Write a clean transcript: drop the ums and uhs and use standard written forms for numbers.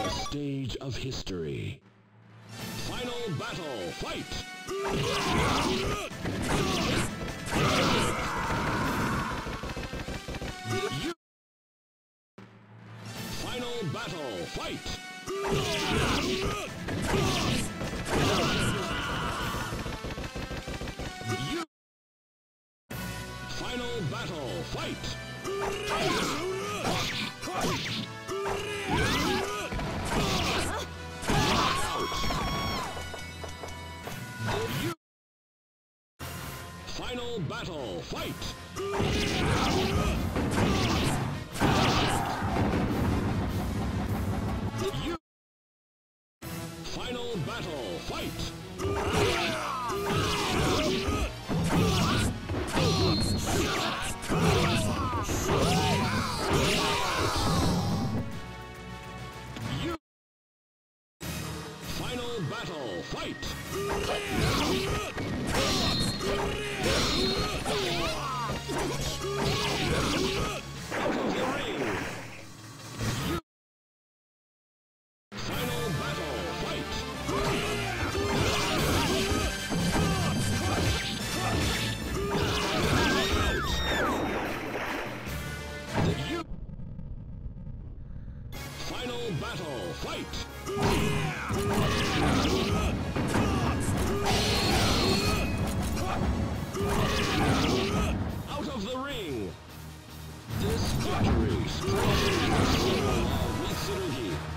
Stage of history. Final battle, fight! Final battle, fight! Final battle, fight! Final battle, fight! Final battle, fight! Final battle, fight! Out of the ring! Final battle, fight! Final battle, fight! Out of the ring! This victory strengthens the soul of Mitsurugi.